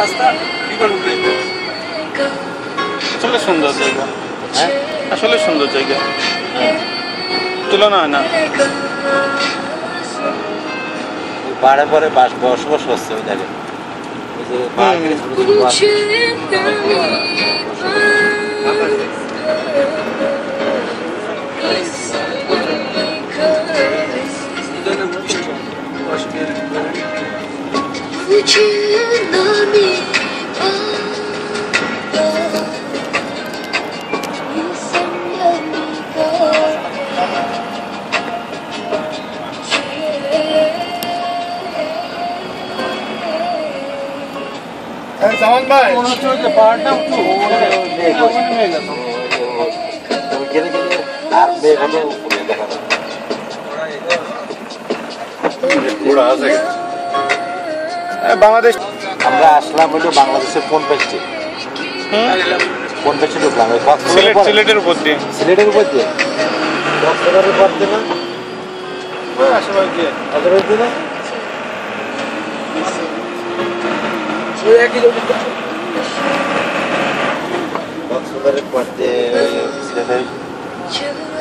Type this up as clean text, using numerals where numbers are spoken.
রাস্তা আসলে সুন্দর জায়গা। হ্যাঁ আসলে সুন্দর জায়গা, তুলনা হয় না। পাহাড়ে পরে বসবাস হচ্ছে ওই দেখেন, ওই যে পাহাড়ের ছোট ছোট বাস। জামান ভাই পাহাড়টা একটু গেলে গেলে আর মেঘ হলে উপরে দেখা যাবে। বাংলাদেশ। আমরা আসলাম হলো বাংলাদেশের কোন পেস্টে, কোন পেস্টে ঢুকলাম? সিলেটের উপর দিয়ে। সিলেটের উপর দিয়ে কক্সবাজারের পর দিয়ে না, আশেপাশে দিয়ে আশেপাশ দিয়ে না, কক্সবাজারের পর দিয়ে সিলেটের